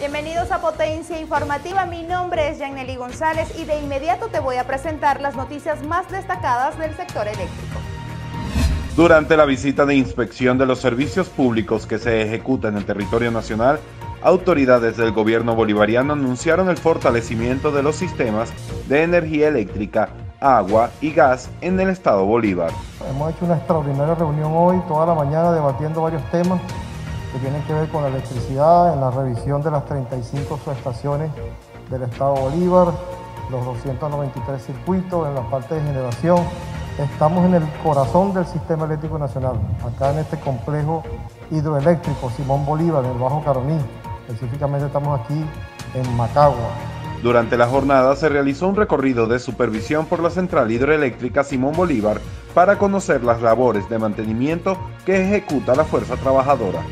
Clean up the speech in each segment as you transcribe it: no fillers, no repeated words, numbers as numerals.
Bienvenidos a Potencia Informativa, mi nombre es Yanely González y de inmediato te voy a presentar las noticias más destacadas del sector eléctrico. Durante la visita de inspección de los servicios públicos que se ejecuta en el territorio nacional, autoridades del gobierno bolivariano anunciaron el fortalecimiento de los sistemas de energía eléctrica, agua y gas en el estado Bolívar. Hemos hecho una extraordinaria reunión hoy, toda la mañana, debatiendo varios temas que tienen que ver con la electricidad, en la revisión de las 35 subestaciones del estado Bolívar, los 293 circuitos, en la parte de generación. Estamos en el corazón del sistema eléctrico nacional, acá en este complejo hidroeléctrico Simón Bolívar, en el Bajo Caroní. Específicamente estamos aquí en Macagua. Durante la jornada se realizó un recorrido de supervisión por la central hidroeléctrica Simón Bolívar para conocer las labores de mantenimiento que ejecuta la fuerza trabajadora.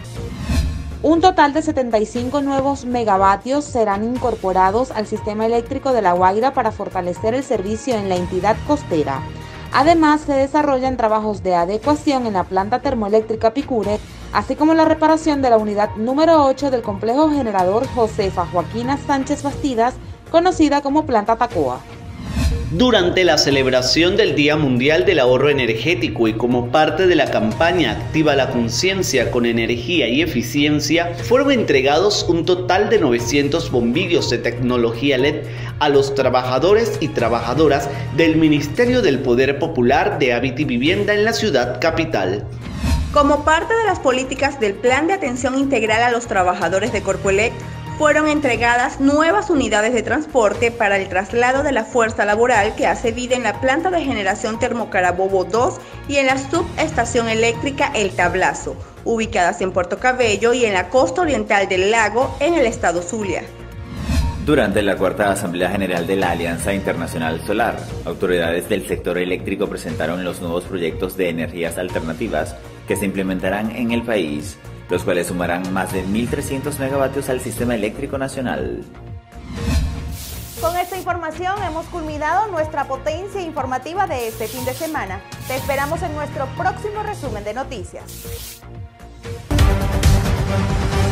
Un total de 75 nuevos megavatios serán incorporados al sistema eléctrico de La Guaira para fortalecer el servicio en la entidad costera. Además, se desarrollan trabajos de adecuación en la planta termoeléctrica Picure, así como la reparación de la unidad número 8 del complejo generador Josefa Joaquina Sánchez Bastidas, conocida como Planta Tacoa. Durante la celebración del Día Mundial del Ahorro Energético y como parte de la campaña Activa la Conciencia con Energía y Eficiencia, fueron entregados un total de 900 bombillos de tecnología LED a los trabajadores y trabajadoras del Ministerio del Poder Popular de Hábitat y Vivienda en la ciudad capital. Como parte de las políticas del Plan de Atención Integral a los Trabajadores de Corpoelec, fueron entregadas nuevas unidades de transporte para el traslado de la fuerza laboral que hace vida en la planta de generación Termocarabobo 2 y en la subestación eléctrica El Tablazo, ubicadas en Puerto Cabello y en la costa oriental del lago en el estado Zulia. Durante la cuarta Asamblea General de la Alianza Internacional Solar, autoridades del sector eléctrico presentaron los nuevos proyectos de energías alternativas que se implementarán en el país, los cuales sumarán más de 1.300 megavatios al sistema eléctrico nacional. Con esta información hemos culminado nuestra Potencia Informativa de este fin de semana. Te esperamos en nuestro próximo resumen de noticias.